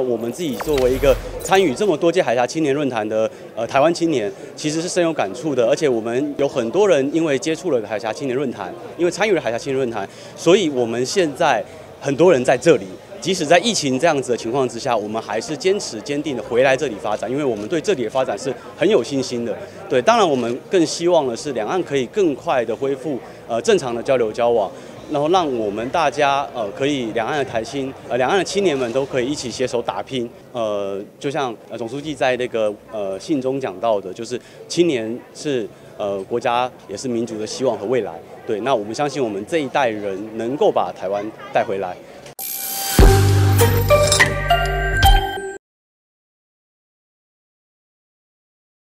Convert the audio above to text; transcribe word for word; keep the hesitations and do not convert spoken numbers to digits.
我们自己作为一个参与这么多届海峡青年论坛的呃台湾青年，其实是深有感触的。而且我们有很多人因为接触了海峡青年论坛，因为参与了海峡青年论坛，所以我们现在很多人在这里。即使在疫情这样子的情况之下，我们还是坚持坚定的回来这里发展，因为我们对这里的发展是很有信心的。对，当然我们更希望的是两岸可以更快的恢复呃正常的交流交往。然后让我们大家呃可以两岸的台青呃两岸的青年们都可以一起携手打拼，呃就像呃总书记在那个呃信中讲到的，就是青年是呃国家也是民族的希望和未来。对，那我们相信我们这一代人能够把台湾带回来。